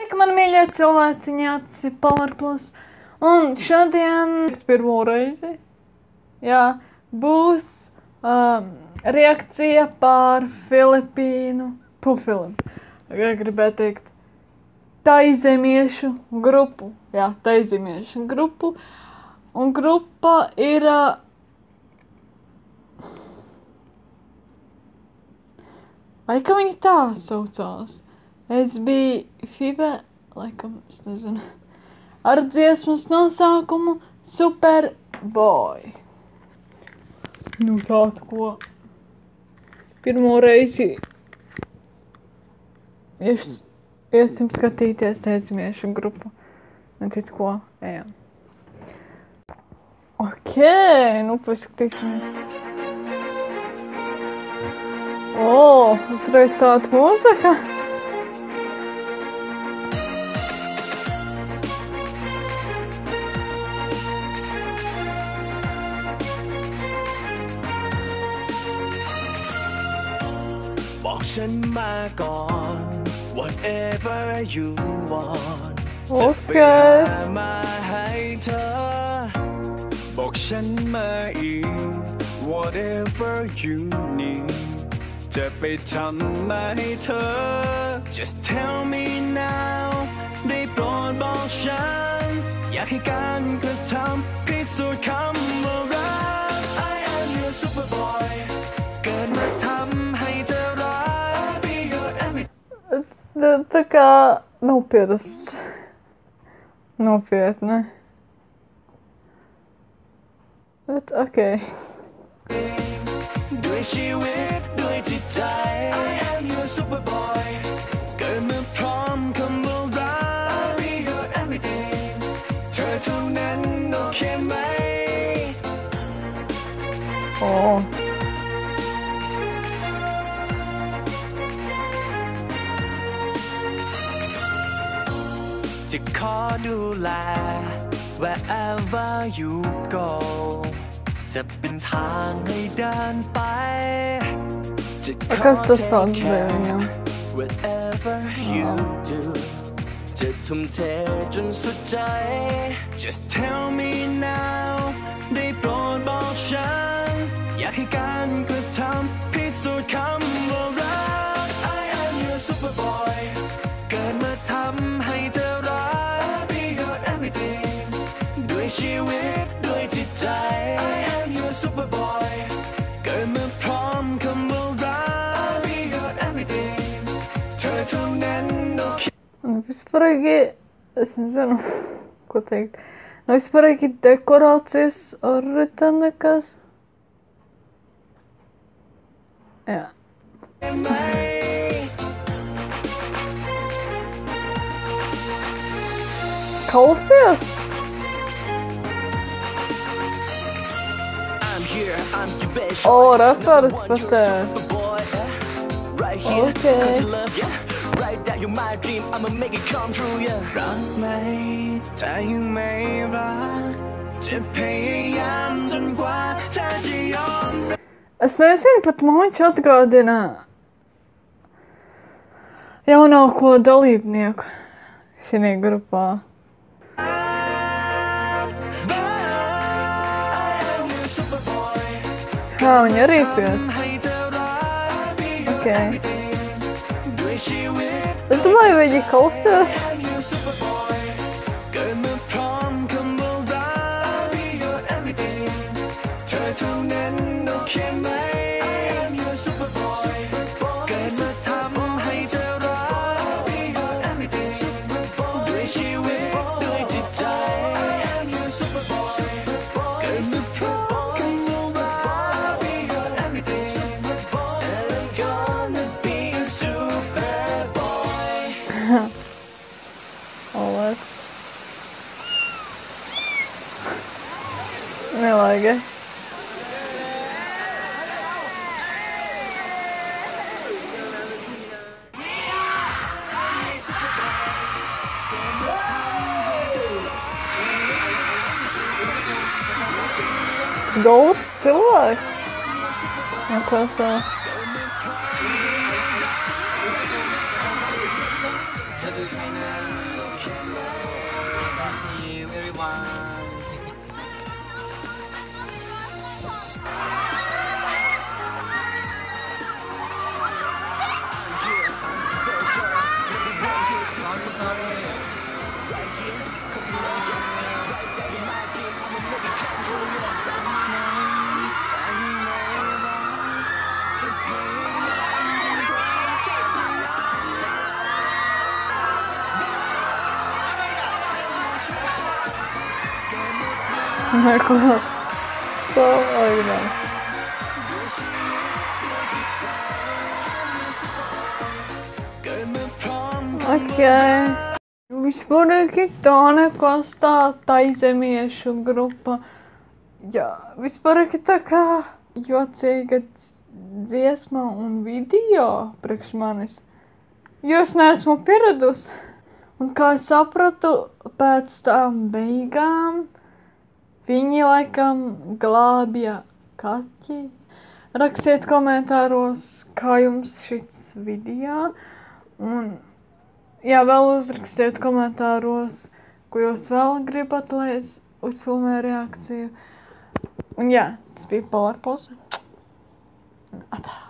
Sveiki, man mīļie cilvēciņi, acis Power Plus. Un šodien pirmo reizi, būs reakcija par Filipīnu, gribētu teikt, taizemiešu grupu. Jā, taizemiešu grupu. Un grupa ir... Vai kā viņi tā saucās? Es biju FIBE, laikam, es nezinu, ar dziesmas nosaukumu Superboy. Nu tādu ko. Pirmo reizi iesim skatīties taizemiešu grupu. Un citu ko, ejam. Nu paskatīsimies. Uzreiz tāda mūzika. บอกฉันมาก่อน whatever you want จะไปหามาให้เธอบอกฉันมาอีก whatever you need จะไปทำมาให้เธอ just tell me now ได้โปรดบอกฉันอยากให้การกระทำพิสูจน์คำว่ารัก I am your superboy เกิดมาทำให้เธอรัก I'll be your everything Tā kā nav pierasts. Nopietni. Bet okei. ด้วยชีวิตด้วยจิตใจ I am your superboy เกิดมาพร้อมคำว่ารัก I'll be your everything เธอเท่านั้นโอเคไหม จะขอดูแล wherever you go จะเป็นทางให้เดินไปจะขอ Kas tas take tāds bija care viņam? whatever you do จะทุ่มเทจนสุดใจ just tell me now ได้โปรดบอกฉันอยากให้การกระทำพิสูจน์คำว่ารัก I am your superboy เกิดมาทำให้เธอรัก I'll be your everything ด้วยชีวิตด้วยจิตใจ I am your superboy เกิดมาพร้อมคำว่ารัก I'll be your everything เธอเท่านั้นโอเค Vispārīgi, es nezinu, ko teikt. Vispārīgi dekorācijas arī tā nekas. Jā. Klausies? Reperis patēs. Okay. Right that you're my dream I'ma make it come true yeah รักไหมถ้ายังไม่รักจะพยายามจนกว่าเธอจะยอม Es nezinu, pat man viņš atgādina jaunāko dalībnieku šajā grupā. Viņi arī piec. Okay. Es domāju, viņi klausās. Alex. Nelaiga. Daudz cilvēku. Neklausās. you, everyone. Oh my god. So original. Okay. Vispār tā nekas tā izemiešu grupa. Jā, vispār tā kā jocīga dziesma un video priekš manis. Jo es neesmu pieradusi. Un kā es sapratu, pēc tām beigām viņi laikam glābja kaķi. Rakstiet komentāros, kā jums šits video. Un jā, vēl uzrakstiet komentāros, ko jūs vēl gribat, lai es uzfilmēju reakciju. Un jā, tas bija Polar Pulse. Atā.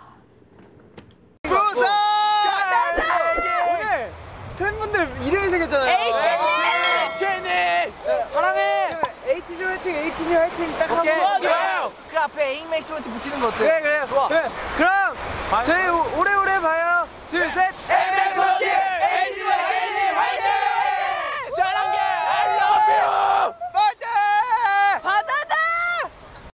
오늘 팬분들 이름이 생겼잖아요. 에이티니! 사랑해! 에이티즈 화이팅, 에이티니 화이팅 딱 한 번. 그 앞에 에잉맥스 멘트 붙이는 거 어때? 그래, 좋아. 그래. 그럼 저희 오래오래 봐요. 둘, 셋,